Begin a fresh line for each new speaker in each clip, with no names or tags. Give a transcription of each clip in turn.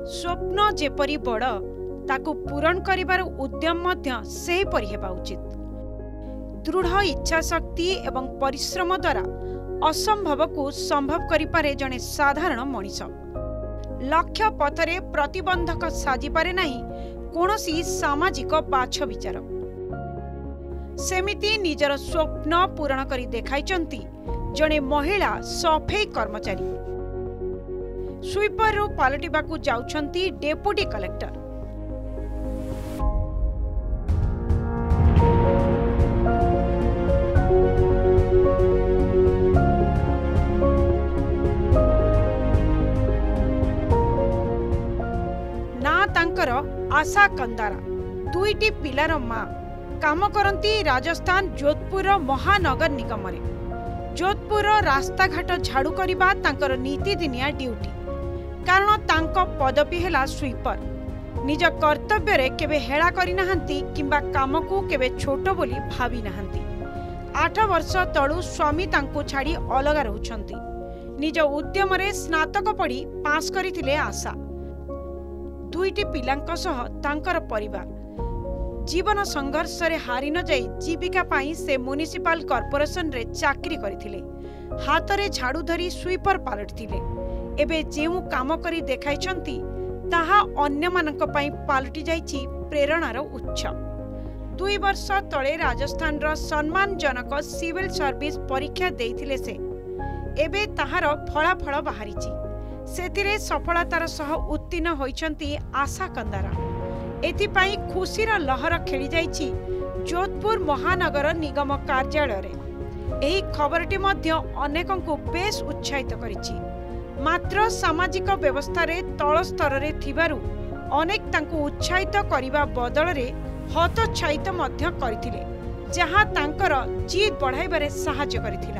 स्वप्न जेपरी बड़ ताकू पूरण करिबार उद्यम मध्य सेहीपरि हेबा उचित। दृढ़ इच्छा शक्ति एवं परिश्रम द्वारा असंभव को संभव करिपारे जने साधारण मनीष। लक्ष्य पथरे प्रतिबंधक साजी पारे नाही कोनोसी सामाजिक बाछ विचार। सेमिति निजर स्वप्न पूरण करी देखाइचंती जने महिला सफेई कर्मचारी। स्वीपर रू पलटिबाकू जाउछंती डेपुटी कलेक्टर। ना तांकर आशा कंदारा, दुईटी पिलार मां, काम करती राजस्थान जोधपुर महानगर निगम रे। जोधपुर रास्ता घाट झाड़ू करबा तांकर नीतिदिनिया ड्यूटी। कारण तांको पदवी हेला स्वीपर। निज कर्तव्य रे केबे हेळा करि नाहंती किंबा काम को केबे छोटो बोली भाबी नाहंती। 8 वर्ष तळु स्वामी तांको छाड़ी अलगा रहउछंती। निज उद्यम रे स्नातक पढ़ी पास करिथिले आशा। दुईटी पिलांक सह तांकर परिवार जीवन संघर्ष रे हारि न जाई जीविका पाई से म्युनिसिपल कॉर्पोरेशन रे चाकरी करिथिले। हाथ रे झाड़ू धरी स्वीपर पालटिथिले। एबे जेउ काम करी देखाइछंती ताहा अन्य मानक पई पालटि जाईछि प्रेरणार उच्च। 2 वर्ष तळे राजस्थान रो सम्मानजनक सिविल सर्विस परीक्षा देइथिले से। एबे ताहार फलाफल बाहरिछि। सेतिरे सफलतार सह उत्तीर्ण होइछंती आशा कंदारा। एथिपाई खुशीर लहर खेली जाईछि जोधपुर महानगर निगम कार्यालय रे। एही खबरटी मध्य अनेकंकु बेस उत्साहित करिछि। मात्र सामाजिक व्यवस्था रे तळ स्तर रे थिबारु अनेक तांकु उत्साहित करिबा बदल रे हतोत्साहित मध्य करथिले, जहां तांकर जीत बढ़ाइबारे सहायता करिथिला।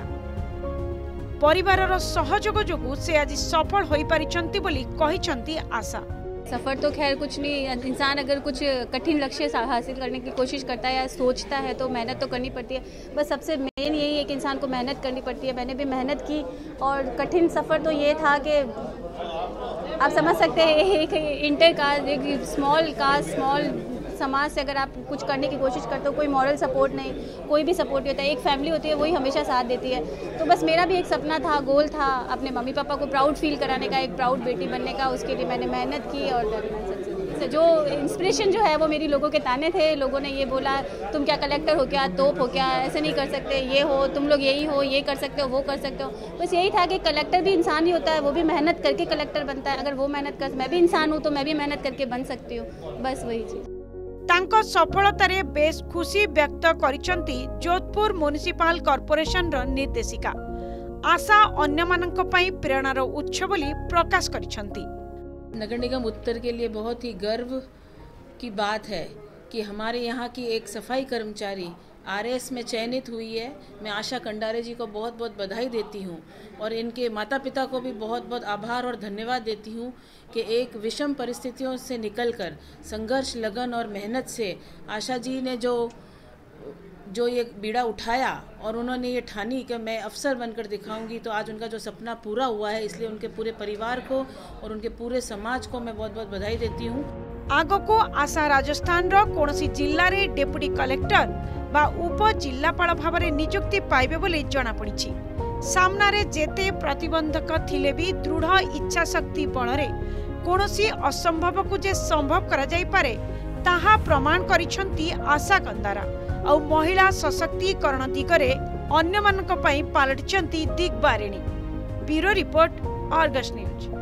परिवारर सहयोग जोगु से आज सफल होई परिचंती बोली कहिचंती आशा।
सफ़र तो खैर कुछ नहीं, इंसान अगर कुछ कठिन लक्ष्य हासिल करने की कोशिश करता है या सोचता है तो मेहनत तो करनी पड़ती है। बस सबसे मेन यही है कि इंसान को मेहनत करनी पड़ती है। मैंने भी मेहनत की और कठिन सफ़र तो ये था कि आप समझ सकते हैं, एक इंटर कास्ट, एक स्मॉल समाज से अगर आप कुछ करने की कोशिश करते हो, कोई मॉरल सपोर्ट नहीं, कोई भी सपोर्ट नहीं होता है। एक फैमिली होती है, वही हमेशा साथ देती है। तो बस मेरा भी एक सपना था, गोल था, अपने मम्मी पापा को प्राउड फील कराने का, एक प्राउड बेटी बनने का। उसके लिए मैंने मेहनत की और जो इंस्पिरेशन जो है वो मेरी लोगों के ताने थे। लोगों ने ये बोला तुम क्या कलेक्टर हो क्या, तोप हो क्या, ऐसे नहीं कर सकते, ये हो, तुम लोग यही हो, ये कर सकते हो, वो कर सकते हो। बस यही था कि कलेक्टर भी इंसान ही होता है, वो भी मेहनत करके कलेक्टर बनता है। अगर वो मेहनत कर, मैं भी इंसान हूँ तो मैं भी मेहनत करके बन सकती हूँ। बस वही चीज़।
तांको सफलतारे बेस खुशी व्यक्त करिसंती जोधपुर म्युनिसिपल कॉर्पोरेशन रो निर्देशिका आशा। अन्य मानक पई प्रेरणार उच्च बोली प्रकाश करिसंती।
नगर निगम उत्तर के लिए बहुत ही गर्व की बात है कि हमारे यहाँ की एक सफाई कर्मचारी आरएस में चयनित हुई है। मैं आशा कंडारे जी को बहुत बहुत बधाई देती हूँ और इनके माता पिता को भी बहुत बहुत आभार और धन्यवाद देती हूँ कि एक विषम परिस्थितियों से निकलकर संघर्ष, लगन और मेहनत से आशा जी ने जो ये बीड़ा उठाया और उन्होंने ये ठानी कि मैं अफसर बनकर दिखाऊंगी, तो आज उनका जो सपना पूरा हुआ है। इसलिए उनके पूरे परिवार को और उनके पूरे समाज को मैं बहुत बहुत बधाई देती हूँ।
आगो को आशा राजस्थान रो कोनोसी जिल्ला रे डेपुटी कलेक्टर बा उप जिल्लापाल भाव में नियुक्ति पाइबे बोली जना पड़िछि। सामना रे जेते प्रतिबंधक थिले भी दृढ़ इच्छा शक्ति बल रे कोनोसी असंभव को जे संभव करा जाई पारे ताहा प्रमाण करिसंती आशा कंदारा। और महिला सशक्तिकरण दिगरे अन्य मानक पई पालटिचंती दिग्बारिणी। Bureau report, Argus news.